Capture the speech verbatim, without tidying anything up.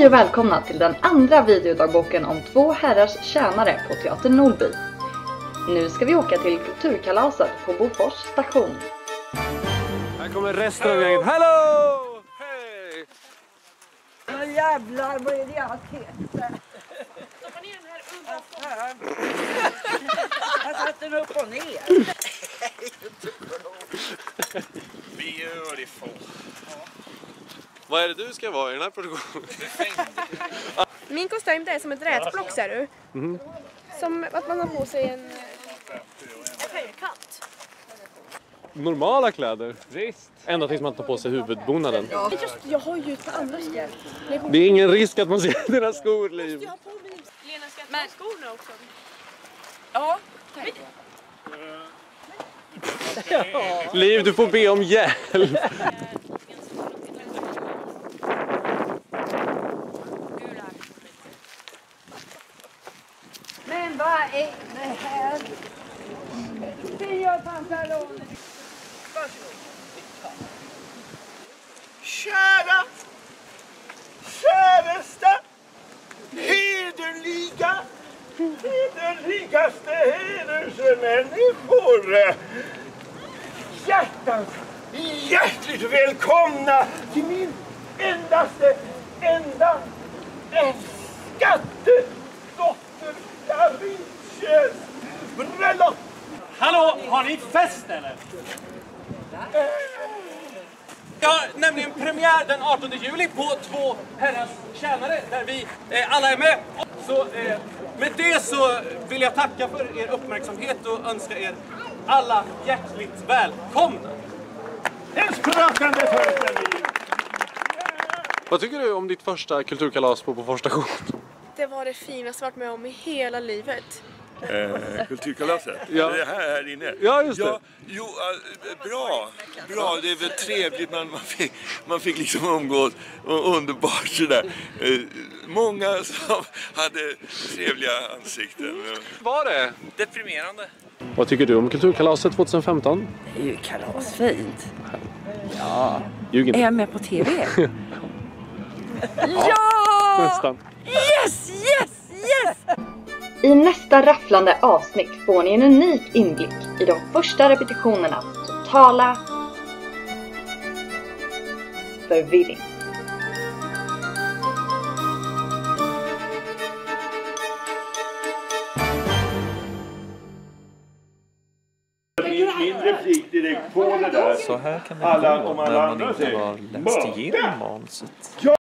Hej och välkomna till den andra videodagboken om två herrars tjänare på Teater Nordby. Nu ska vi åka till kulturkalaset på Bofors station. Här kommer resten av gänget. Hallå! Hej! Åh jävlar, vad är det jag heter? Stoppa ner den här under. Jag satte den upp och ner. Vi gör det få. Vad är det du ska vara i den här produktionen? Min kostym är som ett rätblock, ser du. Mm. Som att man har på sig en, en höjkant. Normala kläder. Visst. Ända tills man tar på sig huvudbonaden. Ja. Just, jag har ju ett par andra skor. Det är ingen risk att man ser dina skor, Liv. Jag har på mig. Lena, ska jag ta skorna också? Ja, tack. Liv, du får be om hjälp. Men vad är det här? Det gör pantaloner. Varsågod. Kära, käraste, hederliga, hederligaste hedersmänniskor. Hjärtans hjärtligt välkomna till min endaste, enda, älskade dotter Davidsches bröllop. Hallå, har ni fest eller? Jag har nämligen premiär den artonde juli på två herrars tjänare där vi eh, alla är med. Så eh, med det så vill jag tacka för er uppmärksamhet och önska er alla hjärtligt välkomna. En sprakande föreställning. Vad tycker du om ditt första kulturkalas på Bofors station? Det var det finaste jag varit med om i hela livet. Eh, kulturkalaset? Ja. Det här, här inne? Ja, just det. Ja, jo, äh, bra. Bra, det är väl trevligt. Man, man, fick, man fick liksom umgås och underbart sådär. Eh, många som hade trevliga ansikten. Var det? Deprimerande. Vad tycker du om kulturkalaset tjugohundrafemton? Det är ju kalasfint. Ja. Ljug inte. Är jag med på tv? Ja! Nästan. Yes, yes, yes! I nästa rafflande avsnitt får ni en unik inblick i de första repetitionernas totala förvirring. Min, min replik direkt på det där. Så här kan det Alla, gå om alla när man andra inte säger, har läst igenom manuset.